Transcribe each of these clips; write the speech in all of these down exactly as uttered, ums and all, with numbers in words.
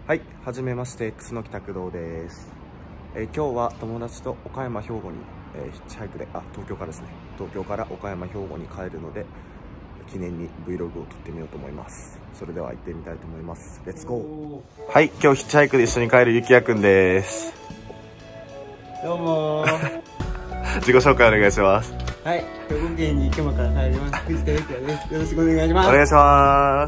はい、はじめまして、楠木拓郎です。えー、今日は友達と岡山兵庫に、えー、ヒッチハイクで、あ、東京からですね、東京から岡山兵庫に帰るので、記念に Vlog を撮ってみようと思います。それでは行ってみたいと思います。レッツゴー。はい、今日ヒッチハイクで一緒に帰るゆきやくんです。 どうもー。 自己紹介お願いします。 はい、兵庫県に池間から帰ります。藤田幸也です。よろしくお願いします。 お願いします。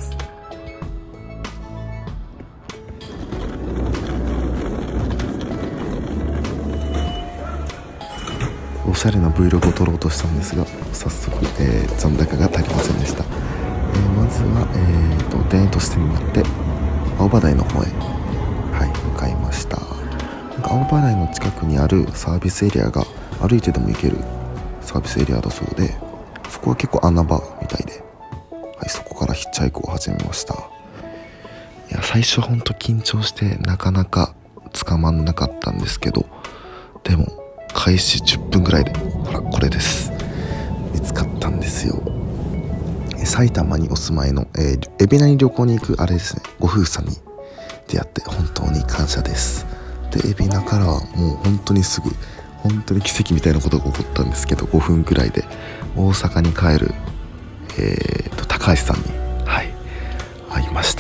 おしゃれな Vlog を撮ろうとしたんですが、早速、えー、残高が足りませんでした。えー、まずは、えー、と田園都市線に乗って青葉台の方へ、はい、向かいました。なんか青葉台の近くにあるサービスエリアが歩いてでも行けるサービスエリアだそうで、そこは結構穴場みたいで、はい、そこからヒッチハイクを始めました。いや、最初はほんと緊張してなかなか捕まんなかったんですけど、でも開始じゅっぷんぐらいで、ほらこれです、見つかったんですよ。埼玉にお住まいの、えー、海老名に旅行に行くあれですね、ご夫婦さんに出会って本当に感謝です。で、海老名からはもう本当にすぐ、本当に奇跡みたいなことが起こったんですけど、ごふんくらいで大阪に帰る、えー、と高橋さんに、はい、会いました。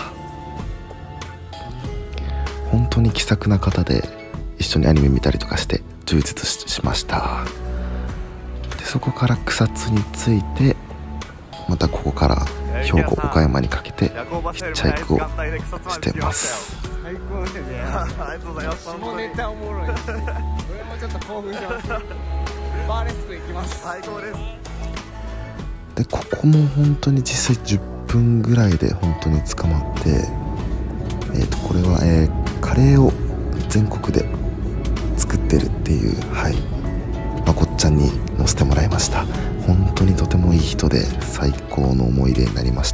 本当に気さくな方で、一緒にアニメ見たりとかして充実 し, しました。で、そこから草津に着いて、またここから兵庫岡山にかけてヒッチハイクをしてます。 最高ですね。ありがとうございます。下ネタおもろい。俺もちょっと興奮します。バーレスク行きます。最高です。 で、ここも本当に実際じゅっぷんぐらいで本当に捕まって、えーとこれは、えー、カレーを全国で作ってるっていう、はい、まこっちゃんに乗せてもらいました。本当にとてもいい人で最高の思い出になりました。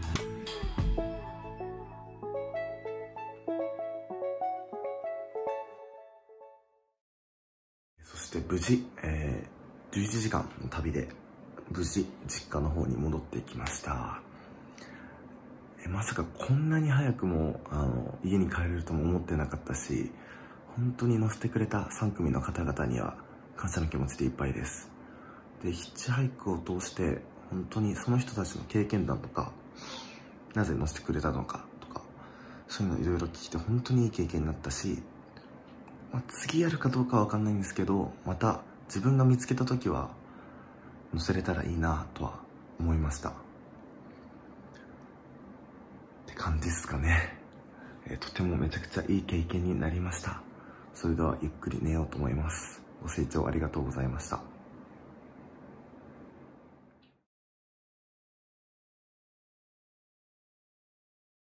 そして無事、えー、じゅういちじかんの旅で無事実家の方に戻ってきました。えまさかこんなに早くもあの家に帰れるとも思ってなかったし、本当に乗せてくれたさん組の方々には感謝の気持ちでいっぱいです。で、ヒッチハイクを通して本当にその人たちの経験談とか、なぜ乗せてくれたのかとか、そういうのいろいろ聞いて本当にいい経験になったし、まあ、次やるかどうかは分かんないんですけど、また自分が見つけた時は乗せれたらいいなとは思いました。って感じですかね。えー、とてもめちゃくちゃいい経験になりました。それではゆっくり寝ようと思います。ご清聴ありがとうございました。